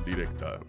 directa.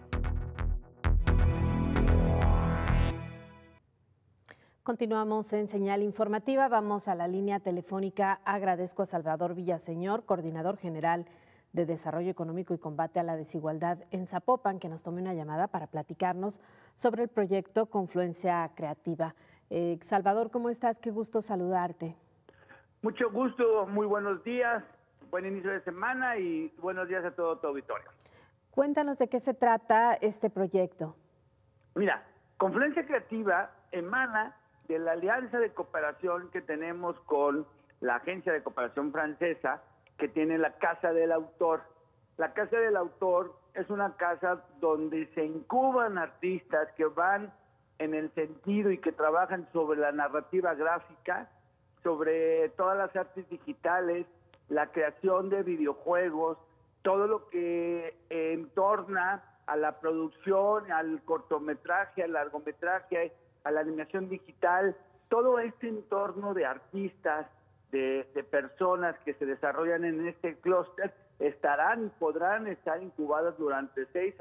Continuamos en señal informativa. Vamos a la línea telefónica. Agradezco a Salvador Villaseñor, coordinador general de Desarrollo Económico y Combate a la Desigualdad en Zapopan, que nos tome una llamada para platicarnos sobre el proyecto Confluencia Creativa. Salvador, ¿cómo estás? Qué gusto saludarte. Mucho gusto, muy buenos días, buen inicio de semana y buenos días a todo tu auditorio. Cuéntanos de qué se trata este proyecto. Mira, Confluencia Creativa emana de la alianza de cooperación que tenemos con la Agencia de Cooperación Francesa, que tiene la Casa del Autor. La Casa del Autor es una casa donde se incuban artistas que van en el sentido y que trabajan sobre la narrativa gráfica, sobre todas las artes digitales, la creación de videojuegos, todo lo que entorna a la producción, al cortometraje, al largometraje, a la animación digital, todo este entorno de artistas, de personas que se desarrollan en este clúster, podrán estar incubadas durante 3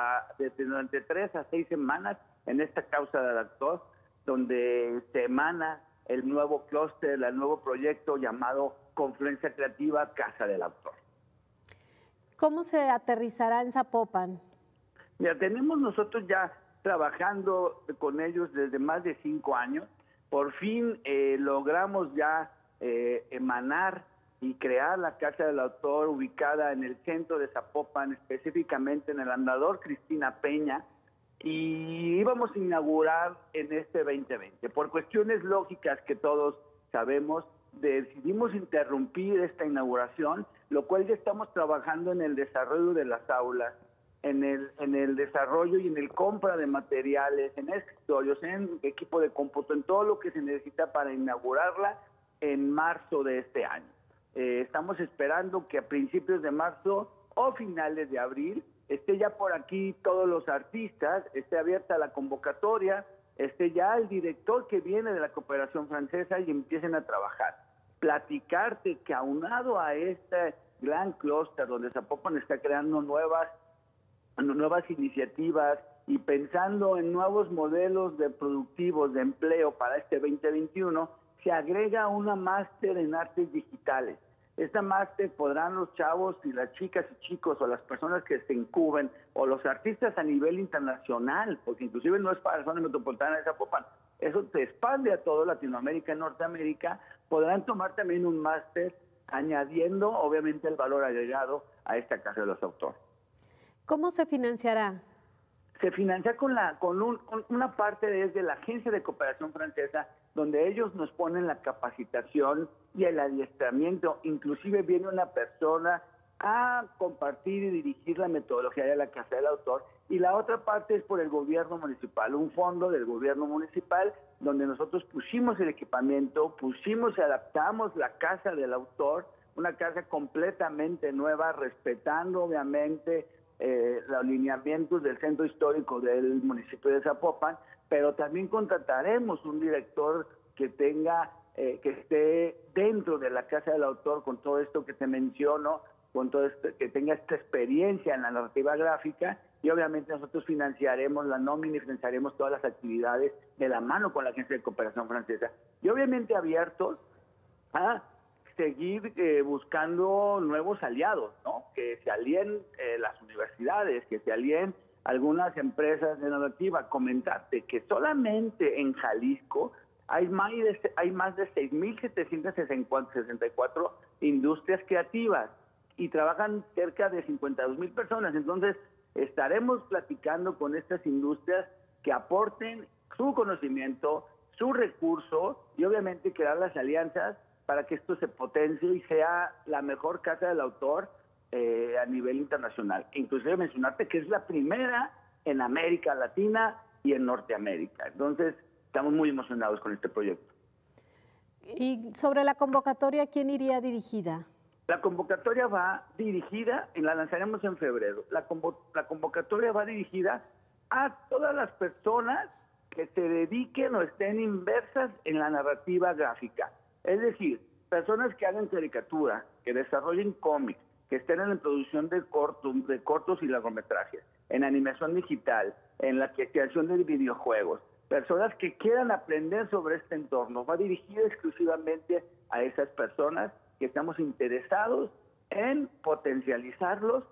a 6 semanas en esta causa del autor, donde se emana el nuevo clúster, el nuevo proyecto llamado Confluencia Creativa Casa del Autor. ¿Cómo se aterrizará en Zapopan? Mira, tenemos nosotros ya trabajando con ellos desde más de 5 años. Por fin logramos ya emanar y crear la Casa del Autor ubicada en el centro de Zapopan, específicamente en el Andador Cristina Peña, y íbamos a inaugurar en este 2020. Por cuestiones lógicas que todos sabemos, decidimos interrumpir esta inauguración, lo cual ya estamos trabajando en el desarrollo de las aulas, en el desarrollo y en el compra de materiales, en escritorios, en equipo de cómputo, en todo lo que se necesita para inaugurarla en marzo de este año. Estamos esperando que a principios de marzo o finales de abril esté ya por aquí todos los artistas, esté abierta la convocatoria, esté ya el director que viene de la cooperación francesa y empiecen a trabajar. Platicarte que aunado a este gran clúster donde Zapopan está creando nuevas iniciativas y pensando en nuevos modelos de productivos de empleo para este 2021, se agrega una máster en artes digitales. Esta máster podrán los chavos y las chicas y chicos o las personas que se incuben o los artistas a nivel internacional, porque inclusive no es para la zona metropolitana de Zapopan, eso se expande a toda Latinoamérica y Norteamérica, podrán tomar también un máster añadiendo obviamente el valor agregado a esta Casa de los Autores. ¿Cómo se financiará? Se financia con una parte desde la Agencia de Cooperación Francesa, donde ellos nos ponen la capacitación y el adiestramiento. Inclusive viene una persona a compartir y dirigir la metodología de la Casa del Autor. Y la otra parte es por el gobierno municipal, un fondo del gobierno municipal, donde nosotros pusimos el equipamiento, pusimos y adaptamos la Casa del Autor, una casa completamente nueva, respetando obviamente los alineamientos del centro histórico del municipio de Zapopan, pero también contrataremos un director que esté dentro de la Casa del Autor con todo esto que te menciono, con todo esto, que tenga esta experiencia en la narrativa gráfica, y obviamente nosotros financiaremos la nómina y financiaremos todas las actividades de la mano con la Agencia de Cooperación Francesa. Y obviamente abiertos a seguir buscando nuevos aliados, ¿no? Que se alíen las universidades, que se alíen algunas empresas de narrativa. Comentarte que solamente en Jalisco hay más de 6,764 industrias creativas y trabajan cerca de 52,000 personas. Entonces, estaremos platicando con estas industrias que aporten su conocimiento, su recurso y obviamente crear las alianzas para que esto se potencie y sea la mejor Casa del Autor a nivel internacional. Inclusive mencionarte que es la primera en América Latina y en Norteamérica. Entonces, estamos muy emocionados con este proyecto. Y sobre la convocatoria, ¿quién iría dirigida? La convocatoria va dirigida, y la lanzaremos en febrero, la convocatoria va dirigida a todas las personas que se dediquen o estén inversas en la narrativa gráfica. Es decir, personas que hagan caricatura, que desarrollen cómics, que estén en la producción de cortos y largometrajes. en animación digital, en la creación de videojuegos, personas que quieran aprender sobre este entorno. Va dirigido exclusivamente a esas personas que estamos interesados en potencializarlos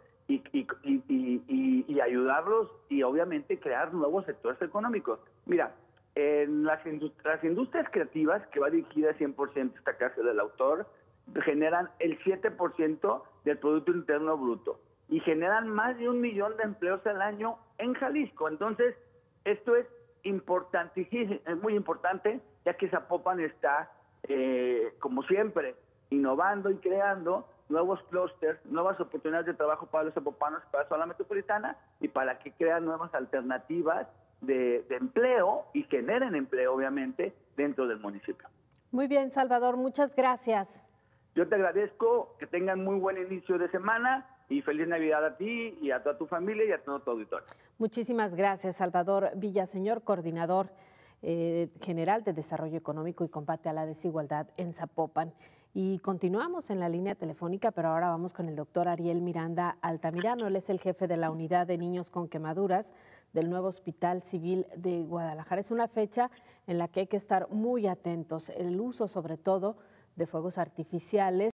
y ayudarlos y obviamente crear nuevos sectores económicos. Mira, en las industrias creativas, que va dirigida 100% esta casa del autor, generan el 7% del Producto Interno Bruto y generan más de 1 millón de empleos al año en Jalisco. Entonces, esto es importantísimo, es muy importante, ya que Zapopan está, como siempre, innovando y creando nuevos clústeres, nuevas oportunidades de trabajo para los zapopanos, para la zona metropolitana y para que crean nuevas alternativas de empleo y generen empleo, obviamente, dentro del municipio. Muy bien, Salvador, muchas gracias. Yo te agradezco, que tengan muy buen inicio de semana y feliz Navidad a ti y a toda tu familia y a todo tu auditorio. Muchísimas gracias, Salvador Villaseñor, coordinador general de Desarrollo Económico y Combate a la Desigualdad en Zapopan. Y continuamos en la línea telefónica, pero ahora vamos con el doctor Ariel Miranda Altamirano. Él es el jefe de la Unidad de Niños con Quemaduras del nuevo Hospital Civil de Guadalajara. Es una fecha en la que hay que estar muy atentos, el uso sobre todo de fuegos artificiales